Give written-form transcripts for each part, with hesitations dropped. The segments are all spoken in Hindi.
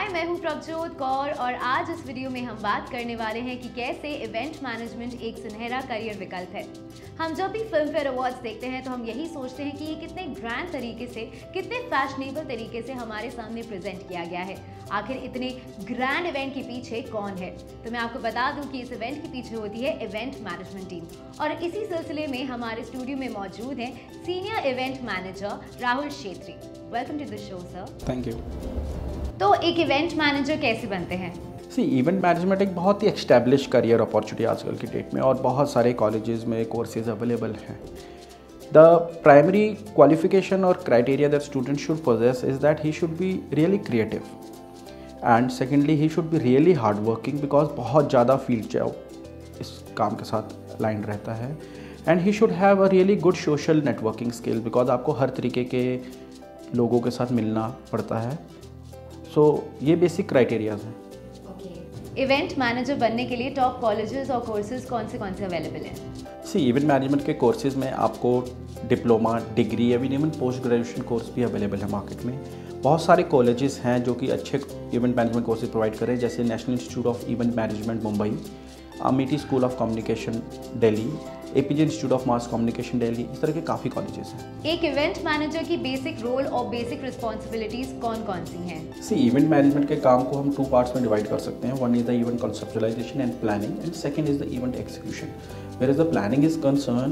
हाय, मैं हूं प्रभजोत कौर और आज इस वीडियो में हम बात करने वाले हैं कि कैसे इवेंट मैनेजमेंट एक सुनहरा करियर विकल्प है। हम जब भी फिल्म फेयर अवार्ड्स देखते हैं तो हम यही सोचते हैं कि ये कितने ग्रैंड तरीके से, कितने फैशनेबल तरीके से हमारे सामने प्रेजेंट किया गया है। आखिर इतने ग्रैंड इवेंट के पीछे कौन है? तो मैं आपको बता दूं कि इस इवेंट के पीछे होती है इवेंट मैनेजमेंट टीम और इसी सिलसिले में हमारे स्टूडियो में मौजूद हैं senior event manager Rahul Shetri. Welcome to the show sir. Thank you. तो एक इवेंट मैनेजर कैसे बनते हैं? इवेंट मैनेजमेंट एक बहुत ही एस्टैब्लिश करियर अपॉर्चुनिटी आजकल की डेट में और बहुत सारे कॉलेजेस में कोर्सेज अवेलेबल हैं। द प्राइमरी क्वालिफिकेशन और criteria that student should possess is that he should be really creative and secondly he should be really hard working because बहुत ज़्यादा फील्ड जॉब इस काम के साथ लाइन रहता है। And he should have a really good social networking skill because आपको हर तरीके के लोगों के साथ मिलना पड़ता है। ये बेसिक क्राइटेरियाज हैं। इवेंट मैनेजर बनने के लिए टॉप कॉलेजेस और कोर्सेज कौन से अवेलेबल हैं? इवेंट मैनेजमेंट के कोर्सेज में आपको डिप्लोमा, डिग्री या इवन पोस्ट ग्रेजुएशन कोर्स भी अवेलेबल है मार्केट में। बहुत सारे कॉलेजेस हैं जो कि अच्छे इवेंट मैनेजमेंट कोर्सेज प्रोवाइड करें, जैसे national institute of event management Mumbai, Amity school of communication Delhi, APJ institute of mass communication Delhi, इस तरह के काफ़ी कॉलेजेस हैं। एक इवेंट मैनेजर की बेसिक रोल और बेसिक रिस्पॉन्सिबिलिटीज कौन सी हैं? इवेंट मैनेजमेंट के काम को हम 2 पार्ट्स में डिवाइड कर सकते हैं। One is the event conceptualization and planning and second is the event execution. Where is the planning is concern,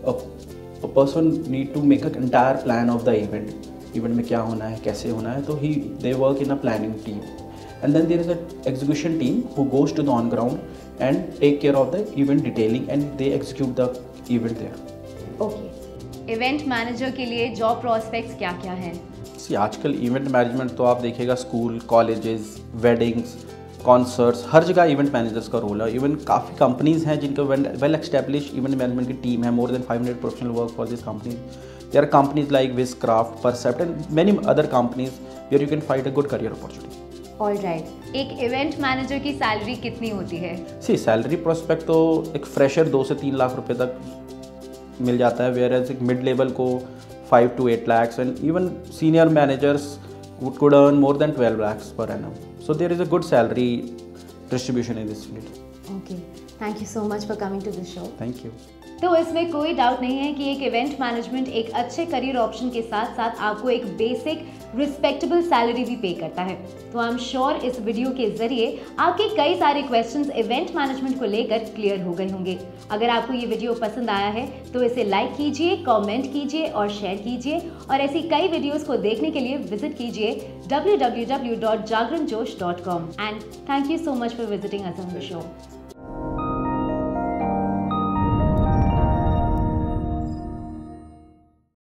a person need to make a entire plan of the event में क्या होना है, कैसे होना है, तो they work in a planning team. And then there is an execution team who goes to the on ground and take care of the event detailing and they execute the event there. Okay. Event manager के लिए जॉब प्रोस्पेक्ट्स क्या हैं? आजकल इवेंट मैनेजमेंट तो आप देखिएगा स्कूल, कॉलेजेस, वेडिंग्स, कॉन्सर्ट्स, हर जगह इवेंट मैनेजर्स का रोल है। इवन काफ़ी कंपनीज हैं जिनका वेल एस्टेब्लिश इवेंट मैनेजमेंट की टीम है। More than 500 professional work for this companies. There are companies like Wizcraft, Percept and many other companies where you can find a good career opportunity. Alright. एक इवेंट मैनेजर की सैलरी कितनी होती है? सैलरी प्रोस्पेक्ट तो एक फ्रेशर 2 से 3 लाख रुपए तक मिल जाता है, वेयर एज एक मिड लेवल को 5 to 8 lakhs and even senior managers could earn more than 12 lakhs per annum. So there is a good salary distribution in this field. Okay. Thank you so much for coming to the show. Thank you. तो इसमें कोई डाउट नहीं है कि एक इवेंट मैनेजमेंट एक अच्छे करियर ऑप्शन के साथ साथ आपको एक बेसिक रिस्पेक्टेबल सैलरी भी पे करता है। तो आई एम श्योर इस वीडियो के जरिए आपके कई सारे क्वेश्चंस इवेंट मैनेजमेंट को लेकर क्लियर हो गए होंगे। अगर आपको ये वीडियो पसंद आया है तो इसे लाइक कीजिए, कमेंट कीजिए और शेयर कीजिए और ऐसी कई वीडियोस को देखने के लिए विजिट कीजिए www.jagranjosh.com and thank you so much for visiting us on the show.